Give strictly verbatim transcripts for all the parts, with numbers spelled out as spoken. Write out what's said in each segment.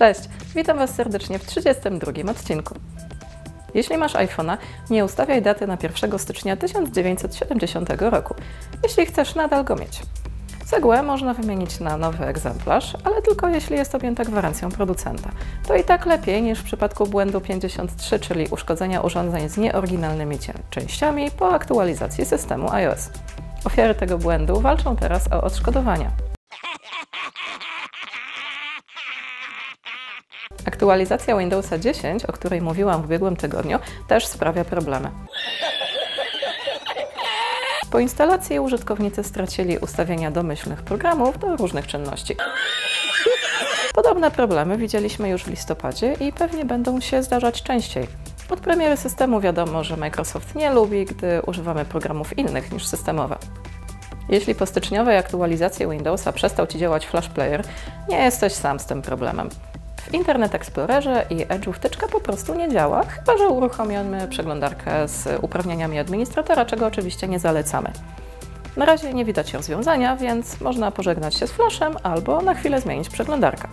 Cześć, witam Was serdecznie w trzydziestym drugim odcinku. Jeśli masz iPhone'a, nie ustawiaj daty na pierwszego stycznia tysiąc dziewięćset siedemdziesiątego roku, jeśli chcesz nadal go mieć. Cegłę można wymienić na nowy egzemplarz, ale tylko jeśli jest objęta gwarancją producenta. To i tak lepiej niż w przypadku błędu pięćdziesiąt trzy, czyli uszkodzenia urządzeń z nieoryginalnymi częściami po aktualizacji systemu iOS. Ofiary tego błędu walczą teraz o odszkodowania. Aktualizacja Windowsa dziesięć, o której mówiłam w ubiegłym tygodniu, też sprawia problemy. Po instalacji użytkownicy stracili ustawienia domyślnych programów do różnych czynności. Podobne problemy widzieliśmy już w listopadzie i pewnie będą się zdarzać częściej. Od premiery systemu wiadomo, że Microsoft nie lubi, gdy używamy programów innych niż systemowe. Jeśli po styczniowej aktualizacji Windowsa przestał Ci działać Flash Player, nie jesteś sam z tym problemem. W Internet Explorerze i Edge'u wtyczka po prostu nie działa, chyba że uruchomimy przeglądarkę z uprawnieniami administratora, czego oczywiście nie zalecamy. Na razie nie widać rozwiązania, więc można pożegnać się z Flashem albo na chwilę zmienić przeglądarkę.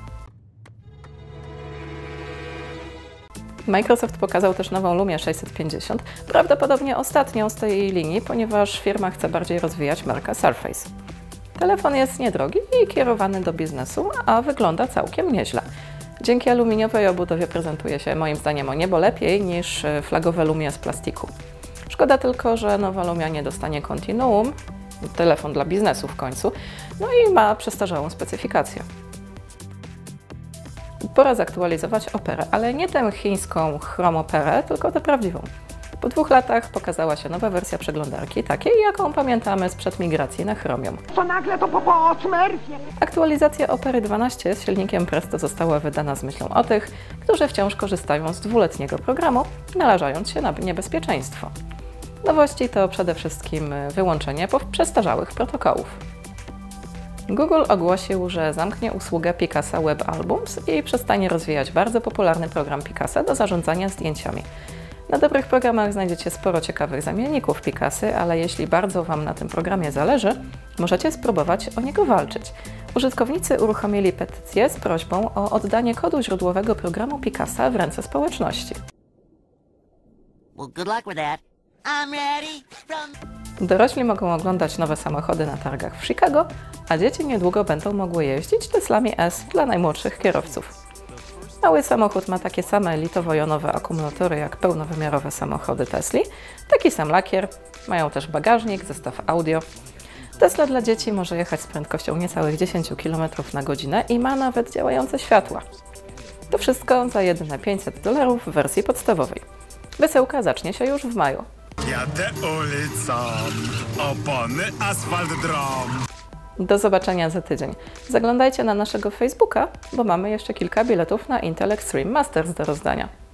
Microsoft pokazał też nową Lumię sześćset pięćdziesiąt, prawdopodobnie ostatnią z tej linii, ponieważ firma chce bardziej rozwijać markę Surface. Telefon jest niedrogi i kierowany do biznesu, a wygląda całkiem nieźle. Dzięki aluminiowej obudowie prezentuje się moim zdaniem o niebo lepiej niż flagowe Lumie z plastiku. Szkoda tylko, że nowa Lumia nie dostanie Continuum, telefon dla biznesu w końcu, no i ma przestarzałą specyfikację. Pora zaktualizować Operę, ale nie tę chińską Chrome Operę, tylko tę prawdziwą. Po dwóch latach pokazała się nowa wersja przeglądarki, takiej jaką pamiętamy sprzed migracji na Chromium. Co nagle to po, po smurfie. Aktualizacja Opery dwanaście z silnikiem Presto została wydana z myślą o tych, którzy wciąż korzystają z dwuletniego programu, narażając się na niebezpieczeństwo. Nowości to przede wszystkim wyłączenie przestarzałych protokołów. Google ogłosił, że zamknie usługę Picasa Web Albums i przestanie rozwijać bardzo popularny program Picasa do zarządzania zdjęciami. Na dobrych programach znajdziecie sporo ciekawych zamienników Picasy, ale jeśli bardzo Wam na tym programie zależy, możecie spróbować o niego walczyć. Użytkownicy uruchomili petycję z prośbą o oddanie kodu źródłowego programu Picasa w ręce społeczności. Well, good luck with that. I'm ready from... Dorośli mogą oglądać nowe samochody na targach w Chicago, a dzieci niedługo będą mogły jeździć Teslami S dla najmłodszych kierowców. Mały samochód ma takie same litowo-jonowe akumulatory jak pełnowymiarowe samochody Tesli, taki sam lakier, mają też bagażnik, zestaw audio. Tesla dla dzieci może jechać z prędkością niecałych dziesięć kilometrów na godzinę i ma nawet działające światła. To wszystko za jedyne pięćset dolarów w wersji podstawowej. Wysyłka zacznie się już w maju. Jadę ulicą, opony, asfalt, drom. Do zobaczenia za tydzień. Zaglądajcie na naszego Facebooka, bo mamy jeszcze kilka biletów na Intel Extreme Masters do rozdania.